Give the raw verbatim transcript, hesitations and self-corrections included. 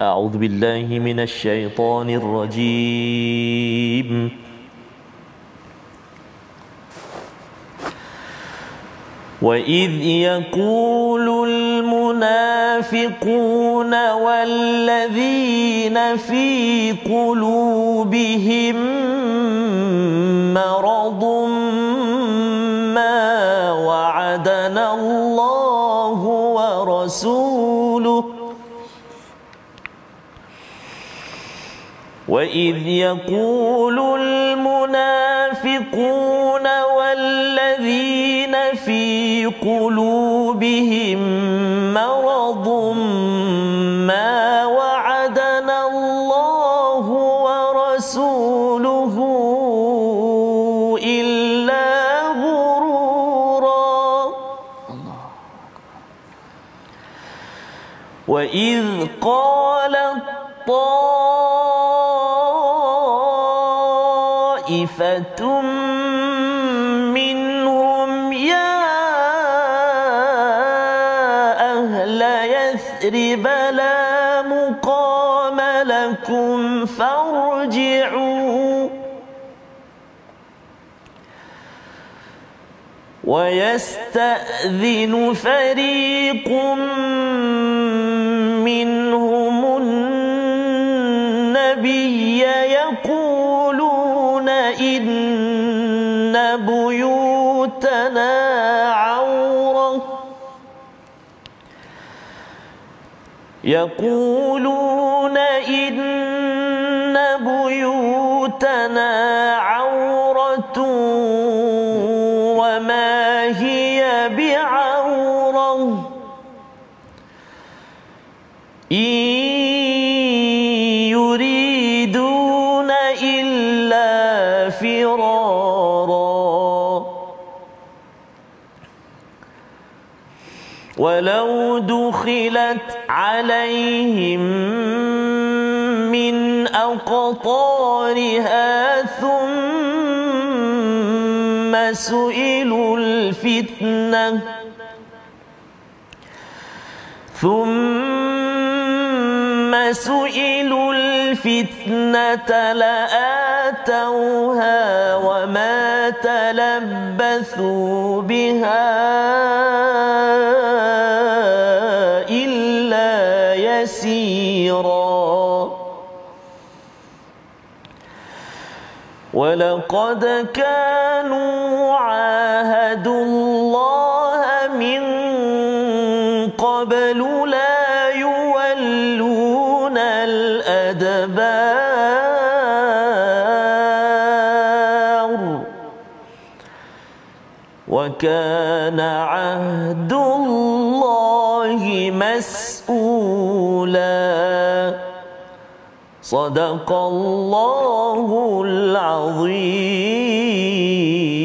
أعوذ بالله من الشيطان الرجيم وإذ يقول المنافقون والذين في قلوبهم مرض ما وعدنا الله ورسوله وإذ يقول المنافقون والذين في قلوبهم مرض ما وعدنا الله ورسوله إلا غرورا وإذ قالت طائفة منهم يا أهل يثرب لا مقام لكم فارجعوا ويستأذن فريق منهم النبي يقولون إن بيوتنا عورة يقولون إن بيوتنا عورة وما هي بعورة إن يريدون إلا فرارا ولو دخلت عليهم من أقطارها ثم سئلوا الفتنة ثم سئلوا الفتنة لآتوها وما تلبثوا بها إلا يسيرا ولقد كانوا عاهدوا الله من قبل لا يولون الأدبار وكان عهد الله مسؤولا صدق الله العظيم.